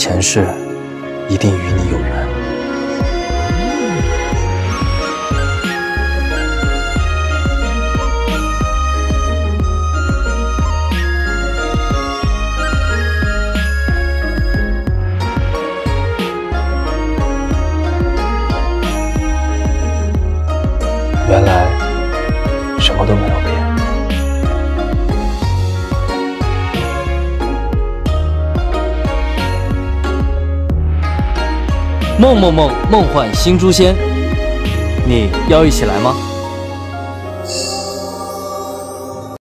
前世一定与你有缘。原来什么都没有变。 梦梦梦，梦幻新诛仙，你要一起来吗？